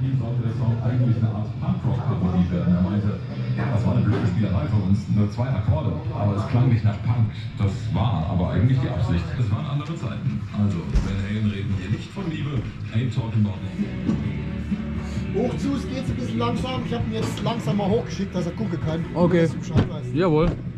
ihm sollte der Song eigentlich eine Art Punkrock-Parodie werden. Er meinte, ja, das war eine blöde Spielerei von uns, nur 2 Akkorde, aber es klang nicht nach Punk. Das war aber eigentlich die Absicht. Es waren andere Zeiten. Also, wenn Haien reden hier nicht von Liebe, ain't talking about love. Hoch zu, es geht ein bisschen langsam. Ich habe ihn jetzt langsam mal hochgeschickt, dass er gucken kann. Okay. Dass du Bescheid weißt. Jawohl.